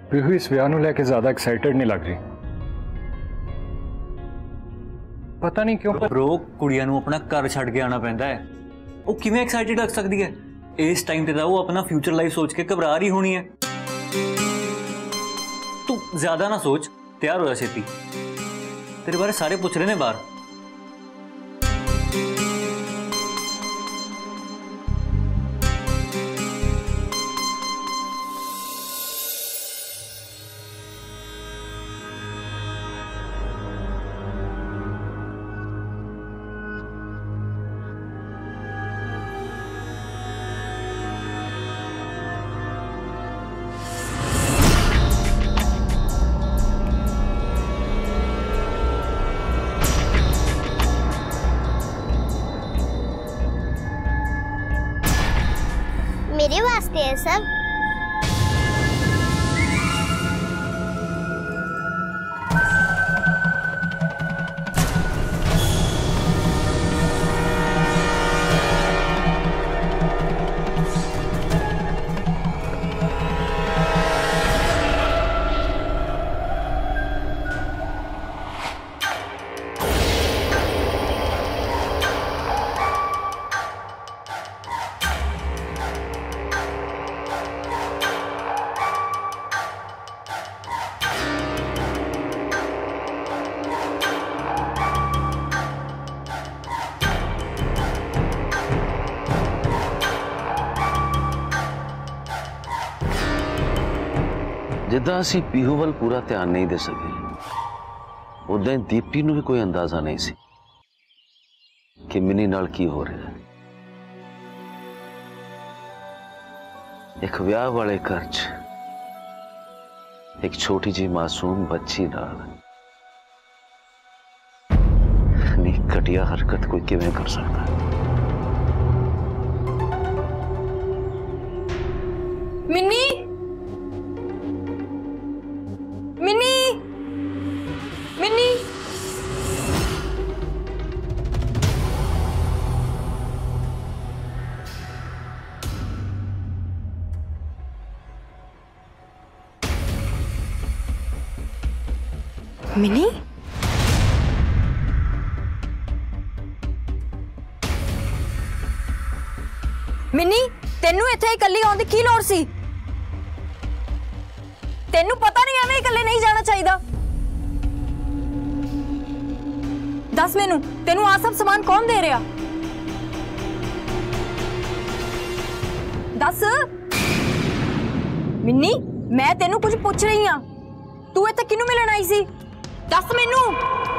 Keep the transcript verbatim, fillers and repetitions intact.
पीहू इस विआह नूं लैके ज्यादा एक्साइटेड नहीं लग रही। पता नहीं क्यों पर ब्रो कुड़ियां नूं अपना घर छड्ड के आना पैंदा है। वो किवें एक्साइटेड लग सकती है? इस टाइम ते वो अपना फ्यूचर लाइफ सोच के घबरा रही होनी है। तू ज्यादा ना सोच, तैयार हो जा छेती। तेरे बारे सारे पूछ रहे ने बाहर। मेरे वास्ते है सब। जिदा असी पीहू वाल पूरा ध्यान नहीं दे सके, उदा ही दीप्ति नूं भी कोई अंदाजा नहीं सी कि मिनी नाल की हो रहा है। एक ब्याह वाले घर च एक छोटी जी मासूम बच्ची नाल इतनी घटिया हरकत कोई किवें कर सकता है? मिनी मिनी मिनी मिनी मिनी तेनू इत्थे इकल्ली आउण दी की लोड़ सी? तेनू पता नहीं एवें इकल्ले नहीं जाना चाहिए। दस मैनू तेनू आ सब सामान कौन दे रहा? दस मिन्नी, मैं तेनू कुछ पूछ रही हाँ, तू इत्थे किनू मिलन आई सी? दस मैनू।